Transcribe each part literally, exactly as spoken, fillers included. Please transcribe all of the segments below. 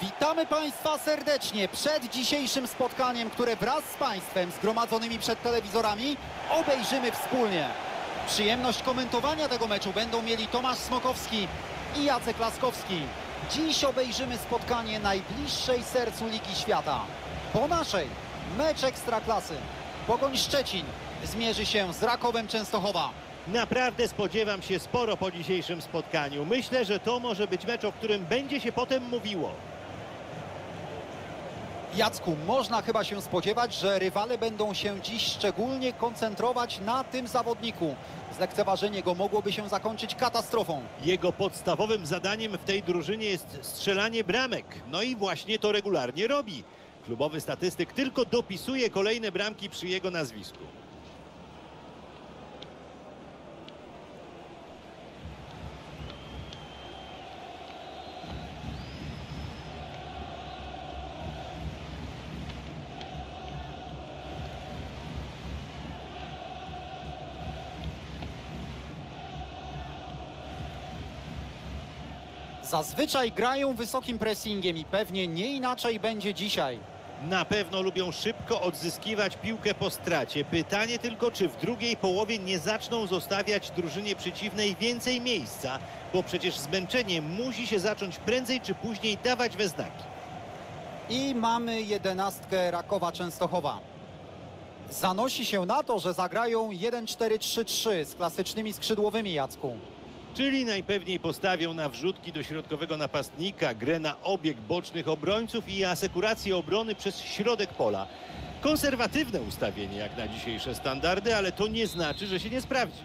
Witamy Państwa serdecznie przed dzisiejszym spotkaniem, które wraz z Państwem zgromadzonymi przed telewizorami obejrzymy wspólnie. Przyjemność komentowania tego meczu będą mieli Tomasz Smokowski i Jacek Laskowski. Dziś obejrzymy spotkanie najbliższej sercu Ligi Świata. Po naszej mecz Ekstraklasy. Pogoń Szczecin zmierzy się z Rakowem Częstochowa. Naprawdę spodziewam się sporo po dzisiejszym spotkaniu. Myślę, że to może być mecz, o którym będzie się potem mówiło. Jacku, można chyba się spodziewać, że rywale będą się dziś szczególnie koncentrować na tym zawodniku. Zlekceważenie go mogłoby się zakończyć katastrofą. Jego podstawowym zadaniem w tej drużynie jest strzelanie bramek. No i właśnie to regularnie robi. Klubowy statystyk tylko dopisuje kolejne bramki przy jego nazwisku. Zazwyczaj grają wysokim pressingiem i pewnie nie inaczej będzie dzisiaj. Na pewno lubią szybko odzyskiwać piłkę po stracie. Pytanie tylko, czy w drugiej połowie nie zaczną zostawiać drużynie przeciwnej więcej miejsca, bo przecież zmęczenie musi się zacząć prędzej czy później dawać we znaki. I mamy jedenastkę Rakowa Częstochowa. Zanosi się na to, że zagrają jeden cztery trzy trzy z klasycznymi skrzydłowymi, Jacku. Czyli najpewniej postawią na wrzutki do środkowego napastnika, grę na obieg bocznych obrońców i asekurację obrony przez środek pola. Konserwatywne ustawienie jak na dzisiejsze standardy, ale to nie znaczy, że się nie sprawdzi.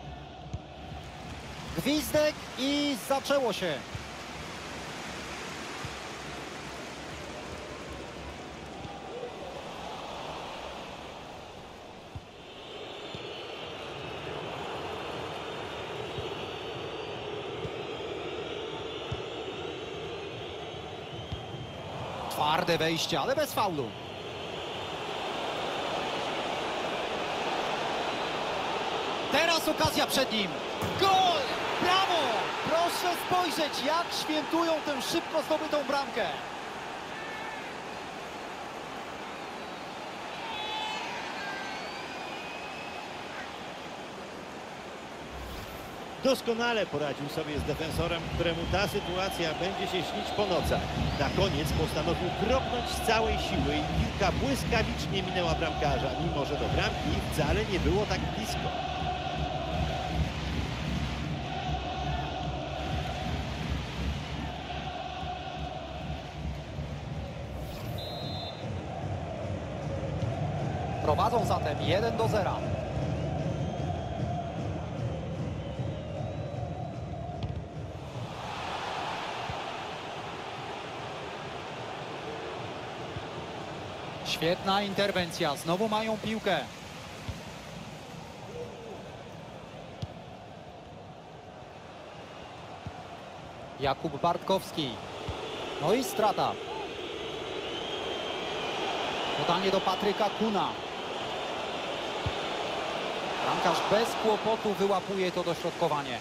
Gwizdek i zaczęło się. Twarde wejście, ale bez faulu. Teraz okazja przed nim. Gol! Brawo! Proszę spojrzeć, jak świętują tę szybko zdobytą bramkę. Doskonale poradził sobie z defensorem, któremu ta sytuacja będzie się śnić po nocach. Na koniec postanowił kropnąć z całej siły i piłka błyskawicznie minęła bramkarza, mimo że do bramki wcale nie było tak blisko. Prowadzą zatem jeden do zera. Świetna interwencja, znowu mają piłkę. Jakub Bartkowski. No i strata. Podanie do Patryka Kuna. Bramkarz bez kłopotu wyłapuje to dośrodkowanie.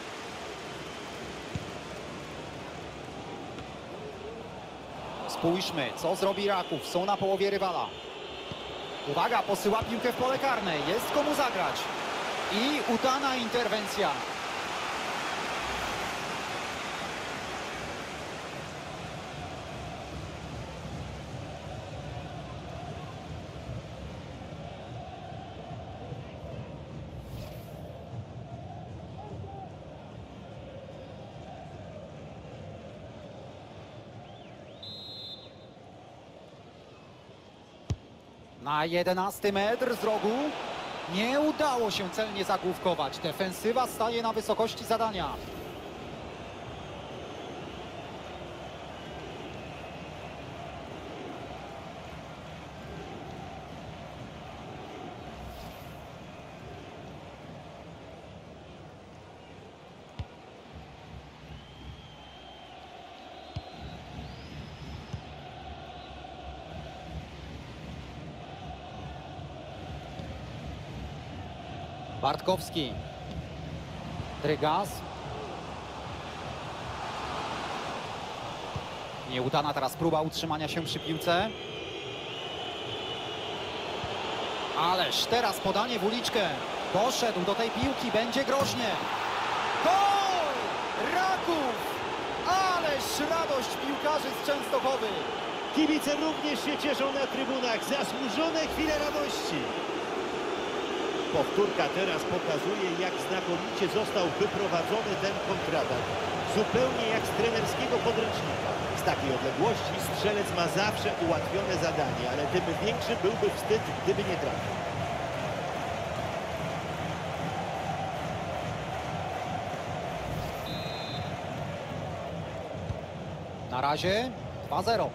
Spójrzmy, co zrobi Raków. Są na połowie rywala. Uwaga, posyła piłkę w pole karne. Jest komu zagrać. I udana interwencja. Na jedenasty metr z rogu nie udało się celnie zagłówkować. Defensywa staje na wysokości zadania. Bartkowski. Drygas. Nieudana teraz próba utrzymania się przy piłce. Ależ teraz podanie w uliczkę. Doszedł do tej piłki, będzie groźnie. Gol! Raków! Ależ radość piłkarzy z Częstochowy. Kibice również się cieszą na trybunach. Zasłużone chwile radości. Powtórka teraz pokazuje, jak znakomicie został wyprowadzony ten kontratak. Zupełnie jak z trenerskiego podręcznika. Z takiej odległości strzelec ma zawsze ułatwione zadanie, ale tym większy byłby wstyd, gdyby nie trafił. Na razie dwa zero.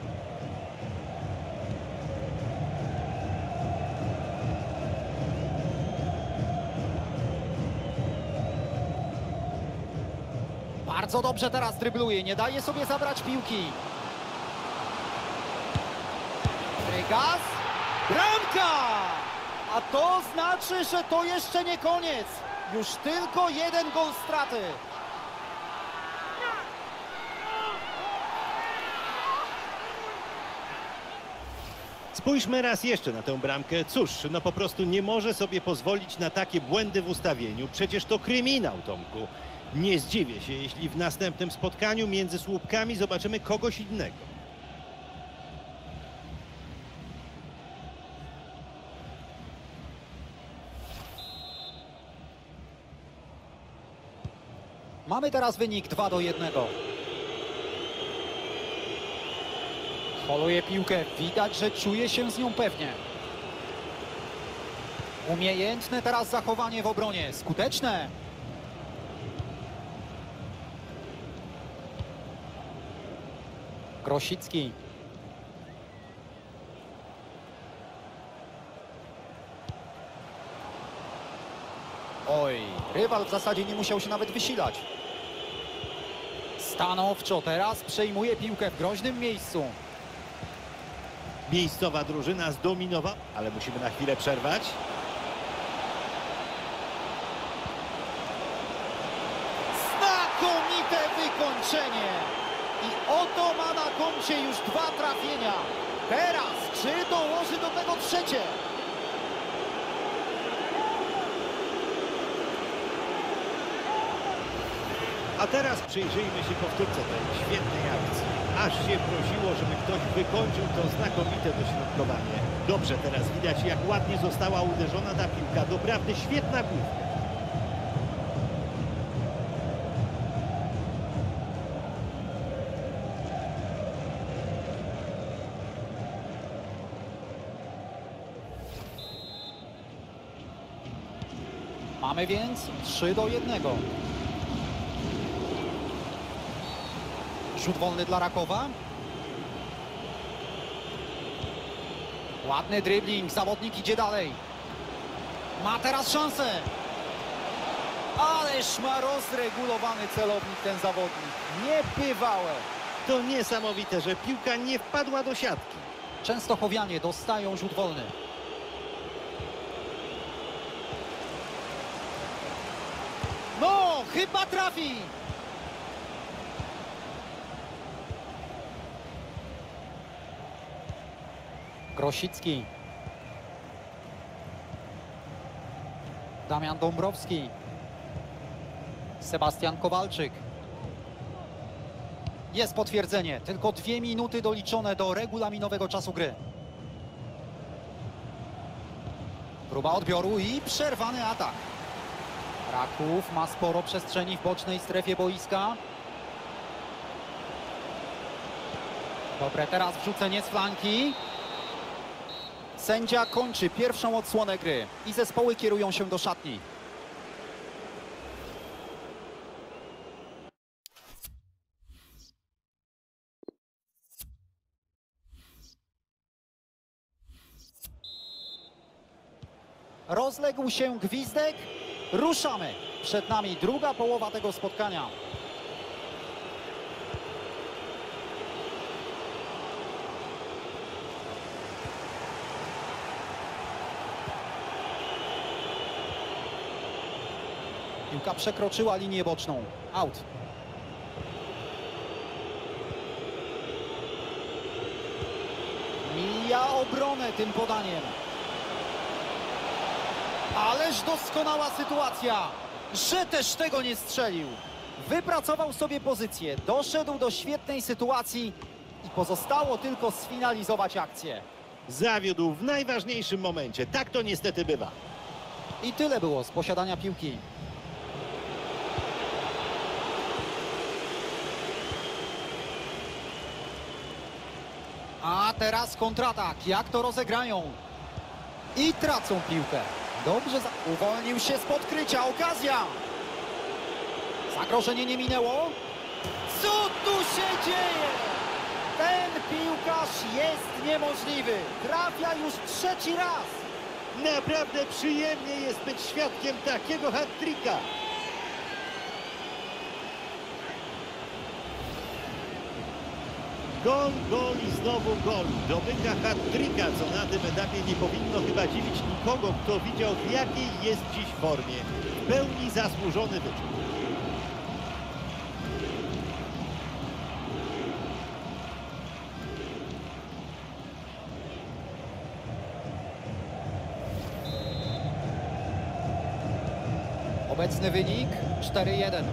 Bardzo dobrze teraz drybluje, nie daje sobie zabrać piłki. Rygas, bramka! A to znaczy, że to jeszcze nie koniec. Już tylko jeden gol straty. Spójrzmy raz jeszcze na tę bramkę. Cóż, no po prostu nie może sobie pozwolić na takie błędy w ustawieniu. Przecież to kryminał, Tomku. Nie zdziwię się, jeśli w następnym spotkaniu między słupkami zobaczymy kogoś innego. Mamy teraz wynik dwa do jednego. Holuje piłkę, widać, że czuje się z nią pewnie. Umiejętne teraz zachowanie w obronie, skuteczne. Grosicki. Oj, rywal w zasadzie nie musiał się nawet wysilać. Stanowczo teraz przejmuje piłkę w groźnym miejscu. Miejscowa drużyna zdominowała, ale musimy na chwilę przerwać. Znakomite wykończenie. I oto ma na koncie już dwa trafienia. Teraz czy dołoży do tego trzecie? A teraz przyjrzyjmy się powtórce tej świetnej akcji. Aż się prosiło, żeby ktoś wykończył to znakomite dośrodkowanie. Dobrze teraz widać, jak ładnie została uderzona ta piłka. Doprawdy świetna główka. Mamy więc trzy do jednego. Rzut wolny dla Rakowa. Ładny dribbling, zawodnik idzie dalej. Ma teraz szansę. Ależ ma rozregulowany celownik ten zawodnik. Niebywałe. To niesamowite, że piłka nie wpadła do siatki. Częstochowianie dostają rzut wolny. No, chyba trafi. Grosicki. Damian Dąbrowski. Sebastian Kowalczyk. Jest potwierdzenie. Tylko dwie minuty doliczone do regulaminowego czasu gry. Próba odbioru i przerwany atak. Raków ma sporo przestrzeni w bocznej strefie boiska. Dobre teraz wrzucenie z flanki. Sędzia kończy pierwszą odsłonę gry i zespoły kierują się do szatni. Rozległ się gwizdek. Ruszamy. Przed nami druga połowa tego spotkania. Piłka przekroczyła linię boczną. Out. Przebija obronę tym podaniem. Ależ doskonała sytuacja, że też tego nie strzelił. Wypracował sobie pozycję, doszedł do świetnej sytuacji i pozostało tylko sfinalizować akcję. Zawiódł w najważniejszym momencie. Tak to niestety bywa. I tyle było z posiadania piłki. A teraz kontratak. Jak to rozegrają? I tracą piłkę. Dobrze, za... uwolnił się z podkrycia. Okazja. Zagrożenie nie minęło. Co tu się dzieje? Ten piłkarz jest niemożliwy. Trafia już trzeci raz. Naprawdę przyjemnie jest być świadkiem takiego hat-tricka. Gol, gol i znowu gol. Dobyka hat-tricka, co na tym etapie nie powinno chyba dziwić nikogo, kto widział, w jakiej jest dziś formie. W pełni zasłużony wyczyn. Obecny wynik cztery jeden.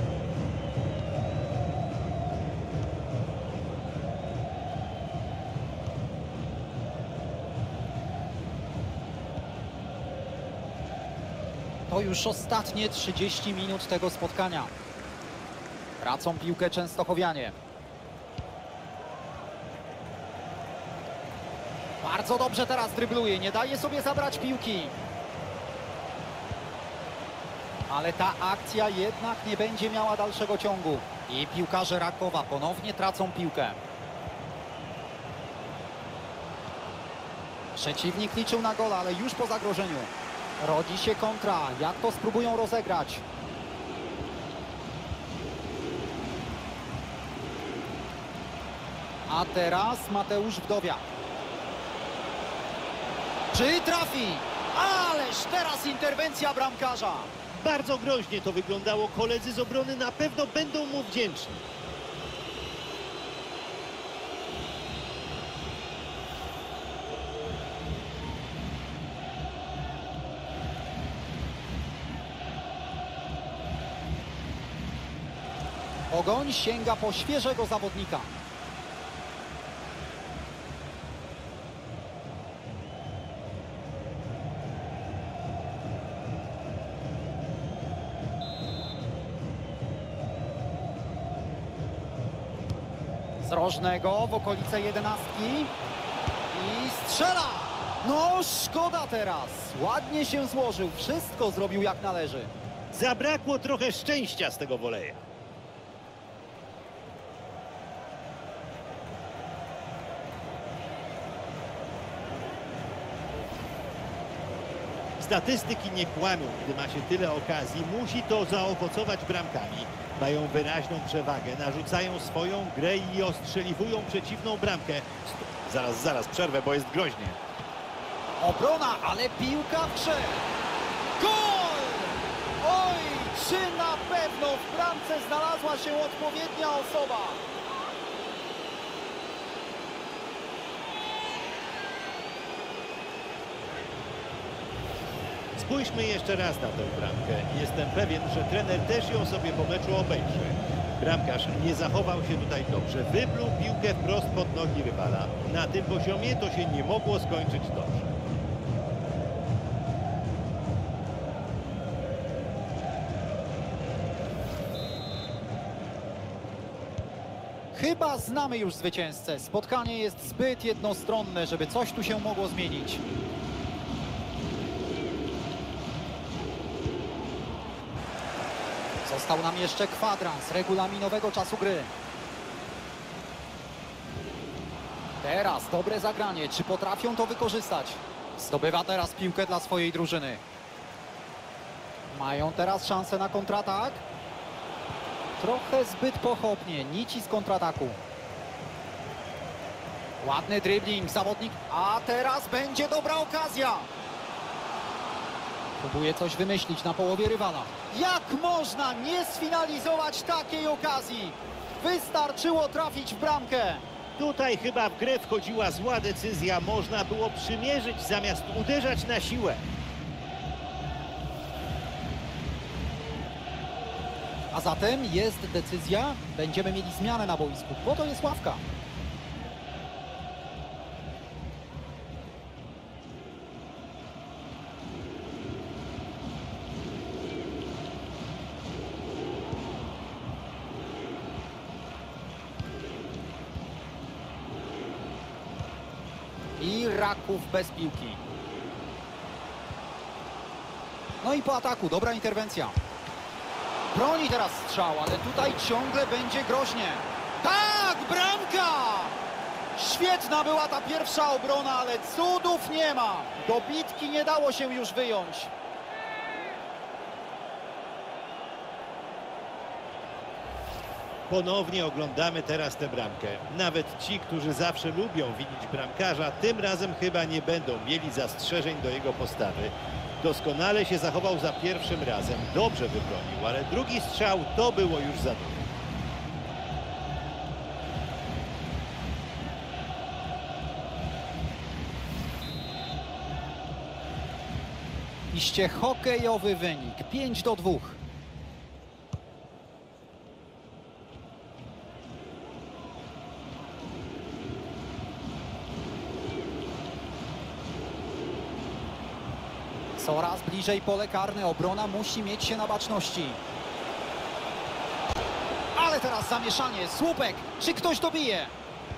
To już ostatnie trzydzieści minut tego spotkania. Tracą piłkę Częstochowianie. Bardzo dobrze teraz drybluje, nie daje sobie zabrać piłki. Ale ta akcja jednak nie będzie miała dalszego ciągu. I piłkarze Rakowa ponownie tracą piłkę. Przeciwnik liczył na gola, ale już po zagrożeniu. Rodzi się kontra. Jak to spróbują rozegrać? A teraz Mateusz Wdowia. Czy trafi? Ależ teraz interwencja bramkarza. Bardzo groźnie to wyglądało. Koledzy z obrony na pewno będą mu wdzięczni. Pogoń sięga po świeżego zawodnika. Z rożnego w okolice jedenastki. I strzela! No szkoda teraz. Ładnie się złożył. Wszystko zrobił jak należy. Zabrakło trochę szczęścia z tego woleja. Statystyki nie kłamią, gdy ma się tyle okazji. Musi to zaowocować bramkami. Mają wyraźną przewagę, narzucają swoją grę i ostrzeliwują przeciwną bramkę. Zaraz, zaraz, przerwę, bo jest groźnie. Obrona, ale piłka w grze. Gol! Oj, czy na pewno w bramce znalazła się odpowiednia osoba? Spójrzmy jeszcze raz na tę bramkę. Jestem pewien, że trener też ją sobie po meczu obejrzy. Bramkarz nie zachował się tutaj dobrze. Wypluł piłkę wprost pod nogi rywala. Na tym poziomie to się nie mogło skończyć dobrze. Chyba znamy już zwycięzcę. Spotkanie jest zbyt jednostronne, żeby coś tu się mogło zmienić. Został nam jeszcze kwadrans regulaminowego czasu gry. Teraz dobre zagranie. Czy potrafią to wykorzystać? Zdobywa teraz piłkę dla swojej drużyny. Mają teraz szansę na kontratak. Trochę zbyt pochopnie. Nici z kontrataku. Ładny dribbling. Zawodnik. A teraz będzie dobra okazja. Próbuje coś wymyślić na połowie rywala. Jak można nie sfinalizować takiej okazji? Wystarczyło trafić w bramkę. Tutaj chyba w grę wchodziła zła decyzja. Można było przymierzyć zamiast uderzać na siłę. A zatem jest decyzja, będziemy mieli zmianę na boisku, bo to jest ławka. I Raków bez piłki. No i po ataku, dobra interwencja. Broni teraz strzał, ale tutaj ciągle będzie groźnie. Tak, bramka! Świetna była ta pierwsza obrona, ale cudów nie ma. Do bitki nie dało się już wyjąć. Ponownie oglądamy teraz tę bramkę. Nawet ci, którzy zawsze lubią winić bramkarza, tym razem chyba nie będą mieli zastrzeżeń do jego postawy. Doskonale się zachował za pierwszym razem, dobrze wybronił, ale drugi strzał to było już za dużo. Iście hokejowy wynik, pięć do dwóch. Coraz bliżej pole karne, obrona musi mieć się na baczności. Ale teraz zamieszanie, słupek, czy ktoś dobije?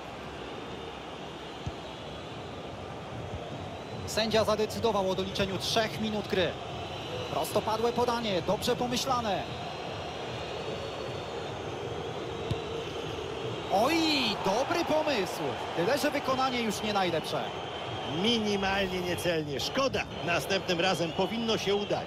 Sędzia zadecydował o doliczeniu trzech minut gry. Prostopadłe podanie, dobrze pomyślane. Oj, dobry pomysł, tyle że wykonanie już nie najlepsze. Minimalnie niecelnie. Szkoda. Następnym razem powinno się udać.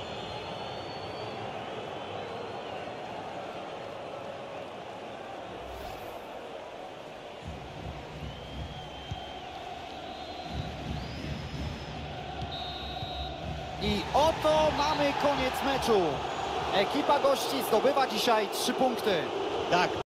I oto mamy koniec meczu. Ekipa gości zdobywa dzisiaj trzy punkty. Tak.